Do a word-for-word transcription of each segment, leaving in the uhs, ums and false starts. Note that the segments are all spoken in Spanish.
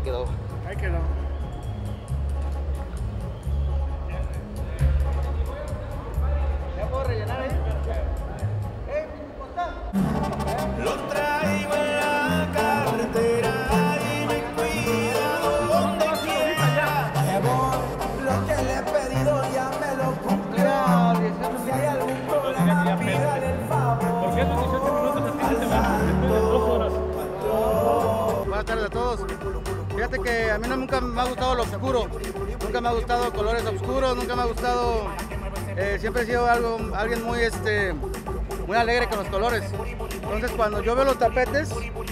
quedó. Ahí quedó. ¿Ya puedo rellenar ahí? ¿Eh? Lo traigo en la carretera y me cuida donde quiera. Llevo lo que le he pedido, ya me lo cumplió. Si hay algún problema, pídale el favor. ¿Por qué estos dieciocho minutos a ti se te van después de dos horas? Buenas tardes a todos. Fíjate que a mí no, nunca me ha gustado lo oscuro, nunca me ha gustado colores oscuros, nunca me ha gustado, eh, siempre he sido algo, alguien muy, este, muy alegre con los colores. Entonces cuando yo veo los tapetes,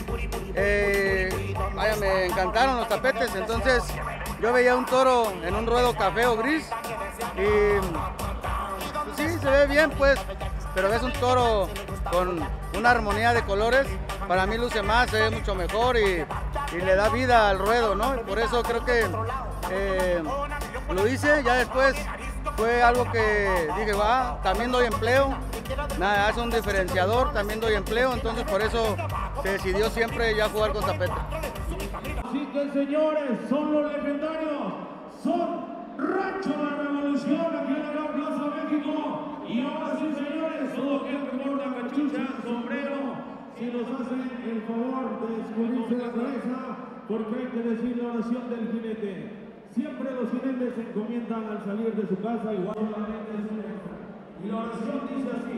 eh, vaya, me encantaron los tapetes. Entonces yo veía un toro en un ruedo café o gris y pues, sí, se ve bien pues, pero ves un toro con una armonía de colores, para mí luce más, se ve mucho mejor y, y le da vida al ruedo, ¿no? Por eso creo que eh, lo hice. Ya después fue algo que dije, va, también doy empleo, nada, hace un diferenciador, también doy empleo, entonces por eso se decidió siempre ya jugar con tapete. Así que señores, son los legendarios, son Rancho La Revolución aquí en la Gran Plaza México. Y ahora sí, señores, todo aquel que porta cachucha, sombrero, si nos hacen el favor de escurrirse la cabeza, porque hay que decir la oración del jinete. Siempre los jinetes se encomiendan al salir de su casa, igual solamente es una. Y la oración dice así: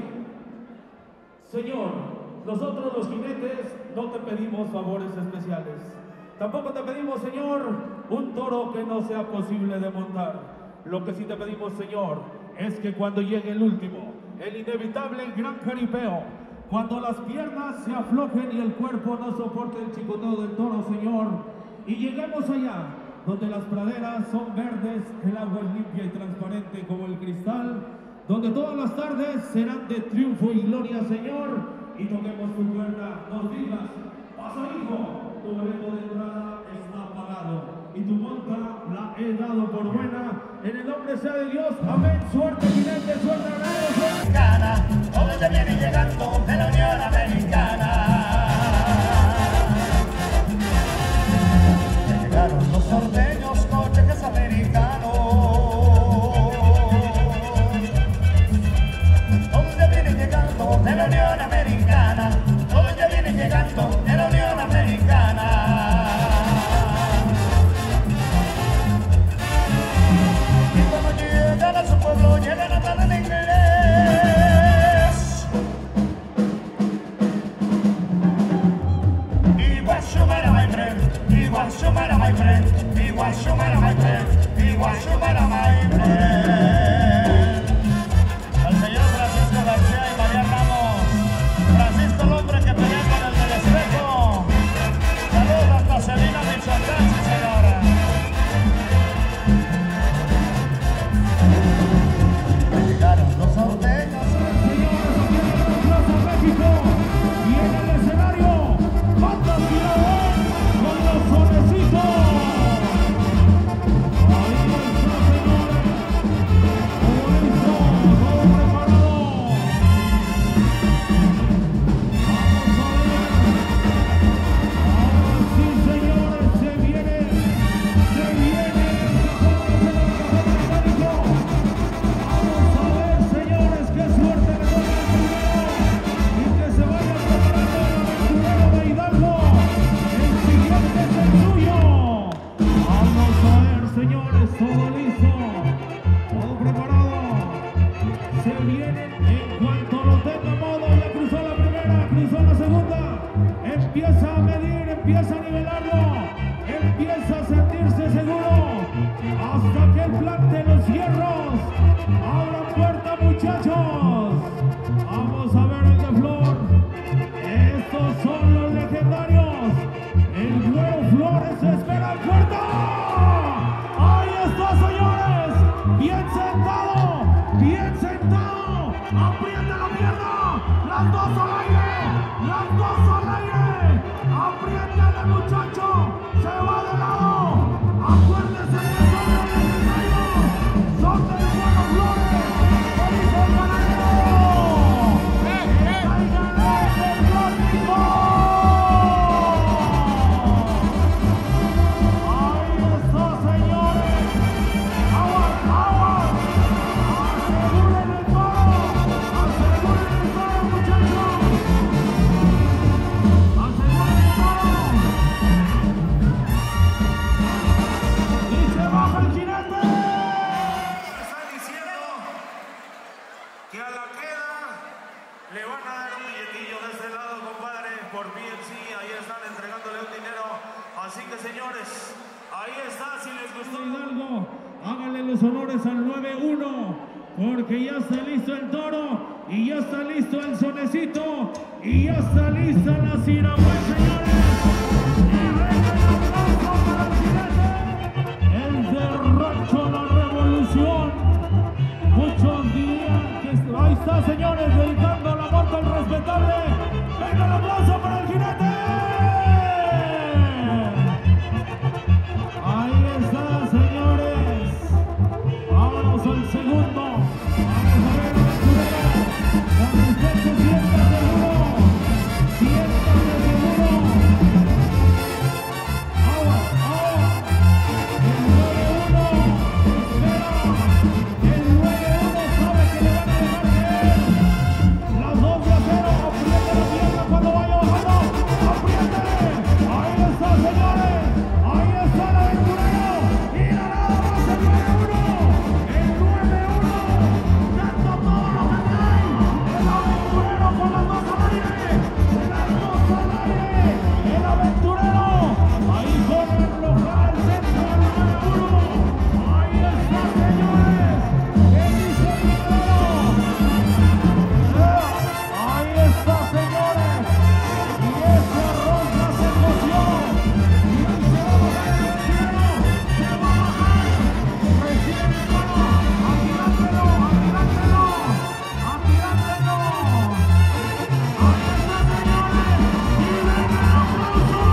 Señor, nosotros los jinetes no te pedimos favores especiales. Tampoco te pedimos, Señor, un toro que no sea posible de montar. Lo que sí te pedimos, Señor, es que cuando llegue el último, el inevitable, el gran jaripeo, cuando las piernas se aflojen y el cuerpo no soporte el chicoteo del toro, Señor, y lleguemos allá, donde las praderas son verdes, el agua es limpia y transparente como el cristal, donde todas las tardes serán de triunfo y gloria, Señor, y toquemos tu puerta, nos digas: pasa, hijo, tu boleto de entrada está pagado y tu monta la he dado por buena, en el nombre sea de Dios, amén. Suerte, jinete, suerte, Americana, todos ya vienen llegando de la Unión Americana. Ya llegaron los norteños, coches americanos. Todos ya vienen llegando de la Unión Americana. Todos ya vienen llegando de la Unión Americana. Llegan a su pueblo, llegan a hablar en inglés. Igual shumara my friend, igual shumara my friend, igual shumara my friend, igual shumara my friend. Al señor Francisco García y María Ramos, Francisco el hombre que pelea con el del espejo. Saludos hasta Celina, Michoacán, sí señora. Los norteños, señores, aquí en la Gran Plaza México, y en el escenario, Banda Tirabón con los sonecitos. Ahí está, señores, todo listo, todo preparado. Vamos a ver, ahora sí, señores, se viene, se viene el cajón de la México. Vamos a ver, señores, qué suerte le toca al primero y que se vaya preparando el aventurero de Hidalgo. El siguiente es el suyo. Vamos a ver, señores, todo listo, todo preparado. Se vienen en cuanto lo tenga modo. Ya cruzó la primera, cruzó la segunda. Empieza a medir, empieza a nivelarlo, empieza a sentirse seguro hasta que él plante los hierros. Abran puerta, muchachos. Vamos a ver el de Flor. Estos son los legendarios. El Güero Flores espera en puerta. Ahí está, señores. Bien sentado, bien sentado. Aprieta la pierna. Las dos al aire, las dos al aire. Aprieta la sí, ahí están entregándole un dinero. Así que señores, ahí está, si les gustó. Hidalgo, háganle los honores al nueve uno, porque ya está listo el toro, y ya está listo el sonecito, y ya está lista la Siragüe, señores. Y venga el aplauso para el jinete, el de Rancho La Revolución. Muchos dirían que ahí está, señores, dedicando la vuelta al respetable. Venga el aplauso para el jinete. Ahí está, señores. Vámonos al segundo. Vamos a ver, aventurero. Cuando usted se sienta seguro, siéntase seguro. Ahora, ahora. El nueve uno espera. El nueve uno sabe que le van a dejar caer. Las dos de acero. Apriete la pierna cuando vaya bajando. Apriétale. Ahí está, señores. Ahí está el aventurero. Mira nada más el nueve uno. El nueve uno. Dando todo lo que trae. El aventurero con las dos al aire. Las dos al aire. El aventurero. Ahí con el local al centro del nueve uno. Ahí está, señores. ¿Qué dice el guerrero? Ahí está, señores. Y ese arroz ya se coció. Y ahí se va a bajar el aventurero. Se va a bajar. Recibe el mano. Atirántelo, atirántelo. Atirántelo. Ahí está, señores. Y venga el aplauso.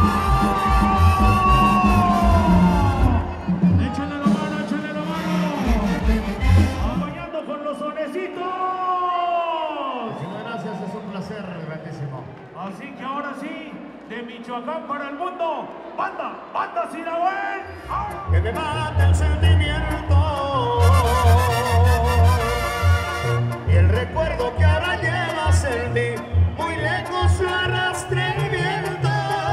Échale la mano, échale la mano. Apoyando con los sonecitos. Muchas gracias, es un placer grandísimo. Así que ahora sí, de Michoacán para el mundo, banda, banda Siragüe. ¡Ahora! Que me mata el sentimiento y el recuerdo que ahora llevas en ti, muy lejos lo arrastra el viento.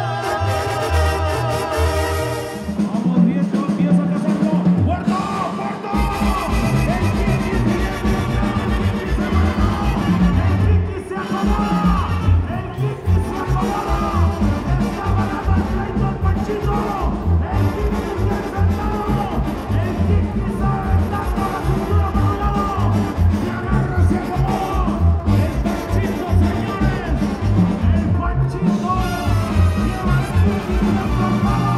Vamos viendo, empieza a cazarlo. ¡Puerto! ¡Puerto! ¡El Kiki se mueve! ¡El Kiki se acomoda! ¡El Kiki se acomoda! ¡Está ganando el pleito al Panchito! ¡El Kiki se sentado! ¡El Kiki se aventando la cintura para un lado! ¡Se agarra, se acomoda! ¡El Panchito, señores! ¡El Panchito! ¡Lleva el Kiki atrapado!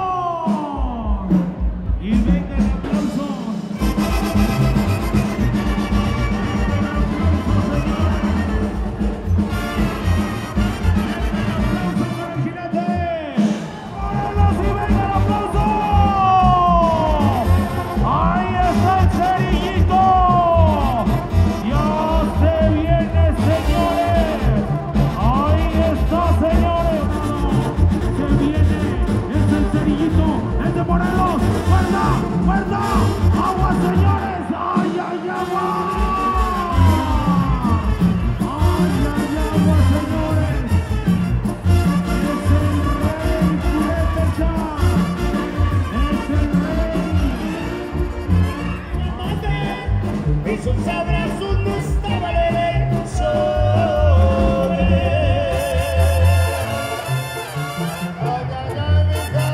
Y venga el aplauso. Ahí está el cerillito. Ya se viene, señores. Ahí está, señores. Se viene. Es el cerillito. Es de Morelos. ¡Fuerza! ¡Fuerza! ¡Agua, señores! ¡Ay, ay, agua! ¡Ay, ay, agua, señores! Es el rey Purépecha. Es el rey. Y sus abrazos no estaban en el sobre. Ay, ay, ay, mija.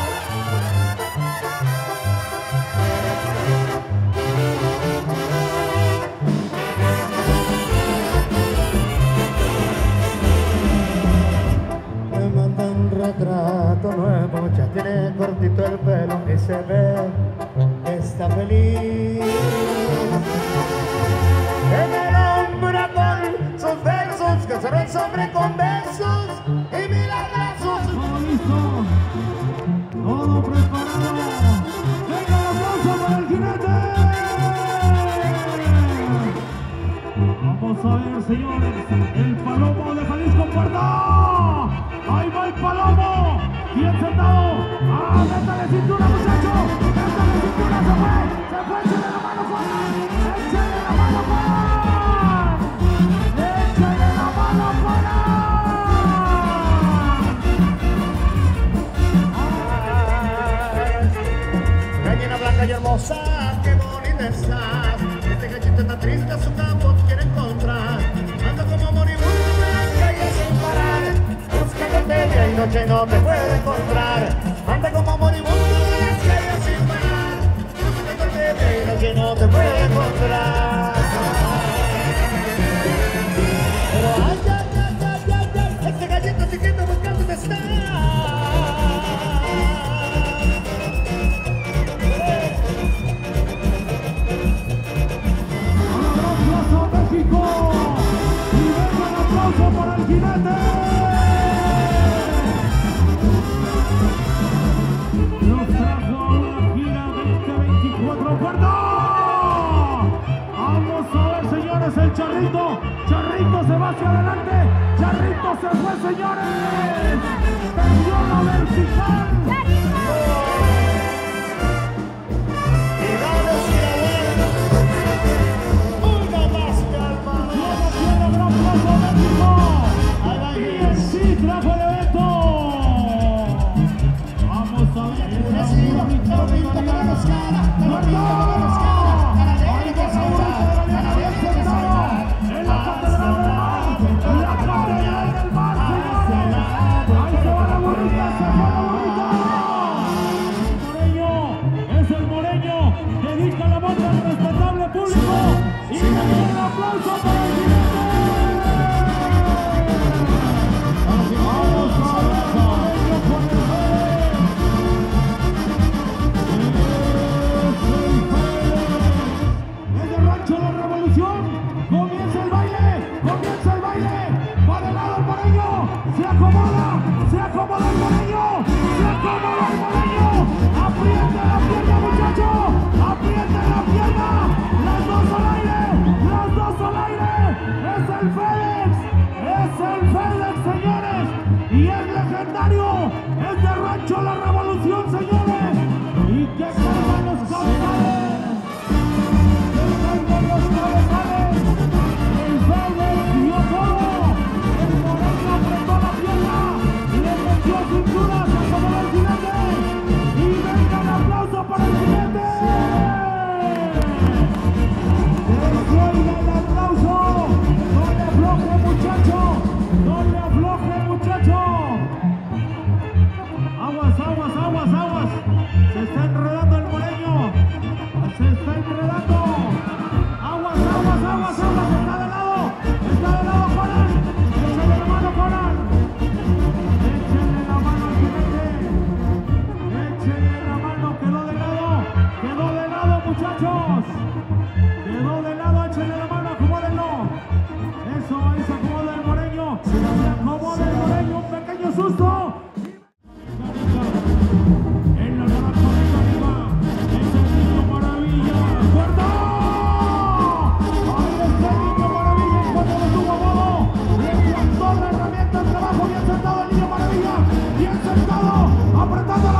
Me manda un retrato nuevo, ya tiene cortito el pelo y se ve que está feliz. Que me nombra con sus versos, que será el sobre con besos y mil abrazos. Todo listo. Todo preparado. Venga el aplauso para el jinete. Vamos a ver, señores. El palomo de Jalisco Puerto. Ahí va el palomo. Bien sentado. Ah, métale cintura, muchacho. Métale cintura, se fue. Se fue, échale la mano fuera. Échale la mano fuera. Échale la mano fuera. Gallina blanca y hermosa, qué bonita estás. Este gallito está triste, a su campo quiere encontrar. Anda como moribundo en las calles sin parar, buscándote y noche no te puede encontrar. Anda como moribundo en las calles sin parar. De y noche no te puede encontrar. Pero ay, ay, ay, ay, ay, ay, este gallito chiquito buscando dónde está. Para el jinete, nos trajo a una gira veinte veinticuatro. ¡Puerto! Vamos a ver, señores, el Charrito. Charrito se va hacia adelante. Charrito se fue, señores. Perdió la vertical. Y vamos a ver una más calma. Luego tiene gran plazo México. Y sí trajo el evento. Vamos a ver. Una siga, la bonita para los caras, la bonita para los caras. Para la gente saltar, para la gente saltar. En la catedral del mar, en la catedral del mar, señores. Ahí se va la bonita, se fue la bonita. Moreño, es el Moreño. Dedica la bota al respetable público. Y le da el aplauso para el jinete. Comienza el baile, comienza el baile, va de lado el Moreño, se acomoda, se acomoda el Moreño, se acomoda el Moreño, aprieta la pierna muchacho, aprieta la pierna, las dos al aire, las dos al aire, es el FedEx, es el FedEx, señores, y es legendario, es de Rancho La Revolución, señores, y que salgan los cabezales, que salgan los cabezales. El FedEx dio todo, el Moreño apretó la pierna, le metió cintura, se acomodó el jinete, y venga el aplauso para el jinete. Que se oiga el aplauso, no le afloje muchacho, no le afloje muchacho. Aguas, aguas, aguas, aguas, se está enredando el Moreño, se está enredando. Aguas, aguas, aguas, aguas, está de lado, está de lado Conan, échale la mano Conan, échale la mano al jinete, échale la mano, quedó de lado, quedó de lado muchachos, quedó de lado, échale la mano, acomódenlo, eso, ahí se acomoda el Moreño, se acomoda el Moreño, un pequeño susto. En la naranja mecánica, es el Niño Maravilla, ¡fuerte! Ahí está el Niño Maravilla, en cuanto lo tuvo a modo, le plantó la herramienta, el trabajo bien sentado el Niño Maravilla, bien sentado, apretando